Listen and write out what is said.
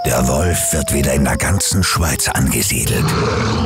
Der Wolf wird wieder in der ganzen Schweiz angesiedelt.